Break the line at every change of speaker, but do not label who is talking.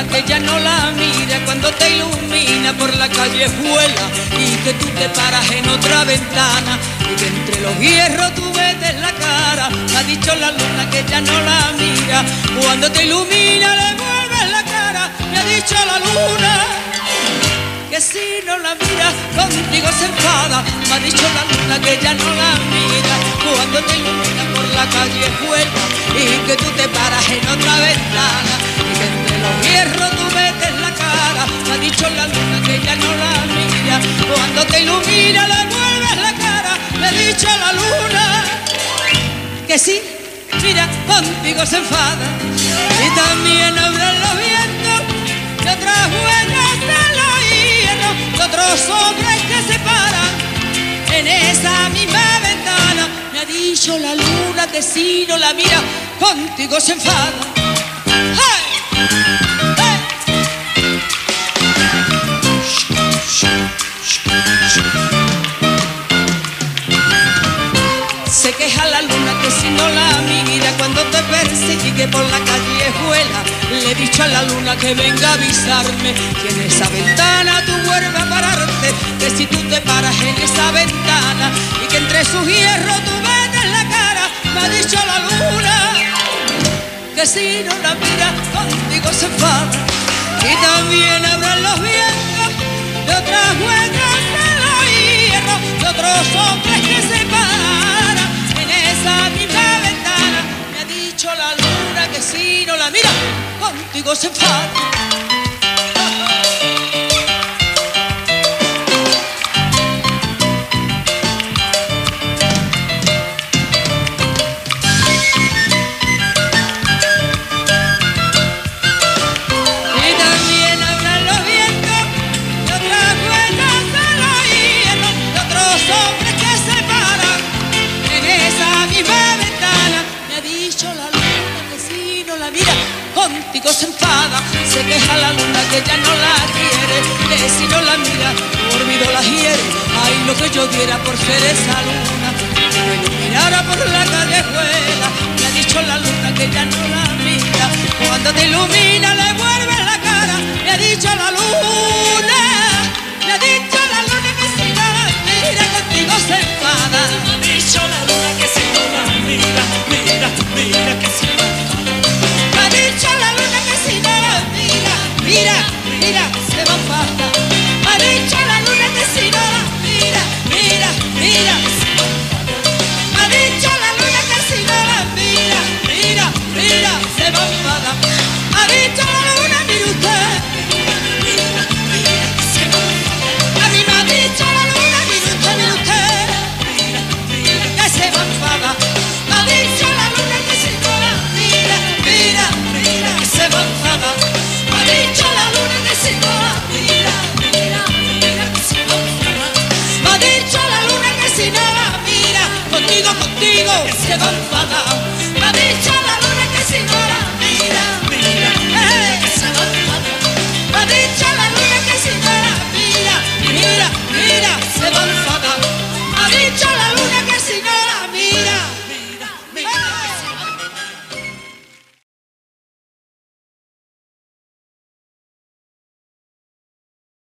que ya no la mira cuando te ilumina por la callejuela y que tú te paras en otra ventana y que entre los hierros tú ves la cara. Me ha dicho la luna que ya no la mira cuando te ilumina le vuelves la cara. Me ha dicho la luna que si no la mira contigo se enfada. Me ha dicho la luna que ya no la mira cuando te ilumina por la callejuela y que tú te paras en otra ventana y que entre los hierros tú metes la cara. Me ha dicho la luna que ya no la mira cuando te ilumina le vuelves la cara. Me ha dicho la luna que si mira contigo se enfada. Y también hablan los vientos de otras huellas de los hierros, de otros hombres que se paran en esa misma ventana. Me ha dicho la luna que si no la mira contigo se enfada. ¡Hey! ¡Hey! Se queja la luna que si no la mira cuando te persigue por la callejuela. Le he dicho a la luna que venga a avisarme que en esa ventana tú vuelvas a pararte, que si tú te paras en esa ventana y que entre sus hierros tú metes la cara. Me ha dicho la luna que si no la mira contigo se enfada. Y también habrán los vientos de otras huellas de los hierros, de otros hombres que se paran en esa misma ventana. Me ha dicho la luna que si no la mira contigo se enfada. Contigo se enfada, se queja la luna que ya no la quiere, que si no la mira, por olvido la hiere. Ay, lo que yo diera por ser esa luna, que me iluminara por la callejuela. Me ha dicho la luna que ya no la mira, cuando te ilumina le vuelve la cara. Me ha dicho la luna, me ha dicho la luna que si no la mira contigo se enfada.
Me ha dicho la luna que si no la mira, mira, mira que si no.
Me ha dicho la luna que si no la mira, mira, mira, se va a enfadar. Me ha dicho la luna que si no la mira, mira, mira. Me ha dicho la luna que si no la mira, mira, mira, se va a enfadar. Me ha dicho la luna, mire usted,
Mira, mira que se va a enfadar.
a mí me ha dicho la luna, mire usted,
Mira, mira
que se va a enfadar. Me ha dicho la luna que si no la mira, mira, mira, que se va a enfadar. Me ha dicho la luna que si no la mira,
mira, mira que se va a enfadar.
me ha dicho la luna que si no la mira, contigo, contigo, se va a enfadar. Me ha dicho la luna que si no la mira.